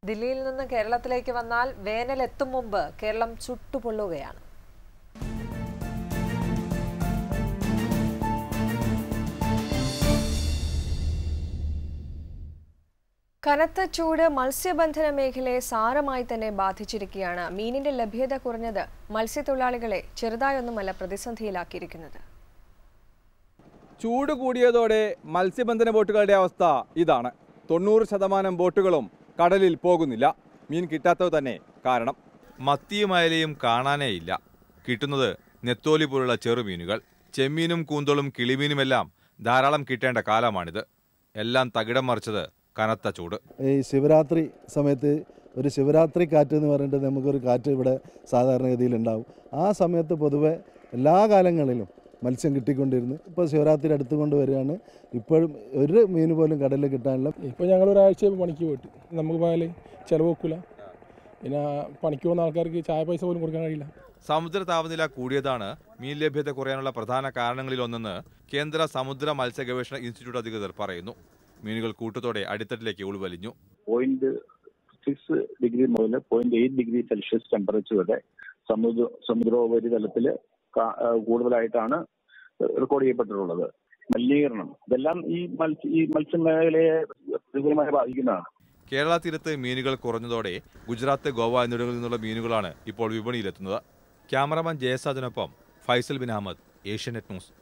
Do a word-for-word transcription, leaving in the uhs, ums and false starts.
ദില്ലിയിൽ നിന്ന് കേരളത്തിലേക്ക് വന്നാൽ വേനൽ എത്തും മുമ്പ് കേരളം ചുട്ടുപൊള്ളുകയാണ്. കനത്ത ചൂട് മത്സ്യബന്ധന മേഖലയെ സാരമായി തന്നെ ബാധിച്ചിരിക്കുകയാണ്. മീനിന്റെ ലഭ്യത കുറഞ്ഞത് മത്സ്യത്തൊഴിലാളികളെ ചെറുതായൊന്നുമല്ല പ്രതിസന്ധിയിലാക്കിയിരിക്കുന്നത്. ചൂട് കൂടിയതോടെ മത്സ്യബന്ധന ബോട്ടുകളുടെ അവസ്ഥ ഇതാണ്. തൊണ്ണൂറ് ശതമാനം ബോട്ടുകളും കടലിൽ പോകുന്നില്ല. മീൻ കിട്ടാത്തത് തന്നെ കാരണം. മത്തിയും അയലയും കാണാനേയില്ല. കിട്ടുന്നത് നെത്തോലി പോലുള്ള ചെറുമീനുകൾ. ചെമ്മീനും കൂന്തളും കിളിമീനുമെല്ലാം ധാരാളം കിട്ടേണ്ട കാലമാണിത്. എല്ലാം തകിടം മറിച്ചത് കനത്ത ചൂട്. ഈ ശിവരാത്രി സമയത്ത് ഒരു ശിവരാത്രി കാറ്റ് എന്ന് പറഞ്ഞിട്ട് നമുക്കൊരു കാറ്റ് ഇവിടെ സാധാരണഗതിയിൽ ഉണ്ടാവും. ആ സമയത്ത് പൊതുവെ എല്ലാ കാലങ്ങളിലും മത്സ്യം കിട്ടിക്കൊണ്ടിരുന്നു. ഇപ്പോൾ ശിവരാത്രി അടുത്ത് കൊണ്ട് വരികയാണ്. ഇപ്പോഴും ഒരു മീൻ പോലും കടലിൽ കിട്ടാനില്ല. ഇപ്പോൾ ഞങ്ങൾ ഒരാഴ്ച പണിക്ക് പോയിട്ട് നമുക്ക് പോയാൽ ചിലവ് വെക്കില്ല. പിന്നെ പണിക്ക് പോകുന്ന ആൾക്കാർക്ക് ചായ പൈസ പോലും കൊടുക്കാൻ കഴിയില്ല. സമുദ്ര താപനില കൂടിയതാണ് മീൻ ലഭ്യത കുറയാനുള്ള പ്രധാന കാരണങ്ങളിലൊന്നെന്ന് കേന്ദ്ര സമുദ്ര മത്സ്യ ഗവേഷണ ഇൻസ്റ്റിറ്റ്യൂട്ട് അധികൃതർ പറയുന്നു. മീനുകൾ കൂട്ടത്തോടെ അടിത്തട്ടിലേക്ക് ഉൾവലിഞ്ഞു. പോയിന്റ് സിക്സ് ഡിഗ്രി മുതൽ point eight degree Celsius temperature വരെ സമുദ്ര സമുദ്രോപരിതലത്തിൽ കൂടുതലായിട്ടാണ് റെക്കോർഡ് ചെയ്യപ്പെട്ടിട്ടുള്ളത്. മലിനീകരണം ഇതെല്ലാം ഈ മത്സ്യ ഈ മത്സ്യമേഖലയെ പ്രതികൂലമായി ബാധിക്കുന്നതാണ്. കേരള തീരത്ത് മീനുകൾ കുറഞ്ഞതോടെ ഗുജറാത്ത്, ഗോവ എന്നിവിടങ്ങളിൽ നിന്നുള്ള മീനുകളാണ് ഇപ്പോൾ വിപണിയിലെത്തുന്നത്. ക്യാമറമാൻ ജയസാദിനൊപ്പം ഫൈസൽ ബിൻ അഹമ്മദ്, ഏഷ്യാനെറ്റ് ന്യൂസ്,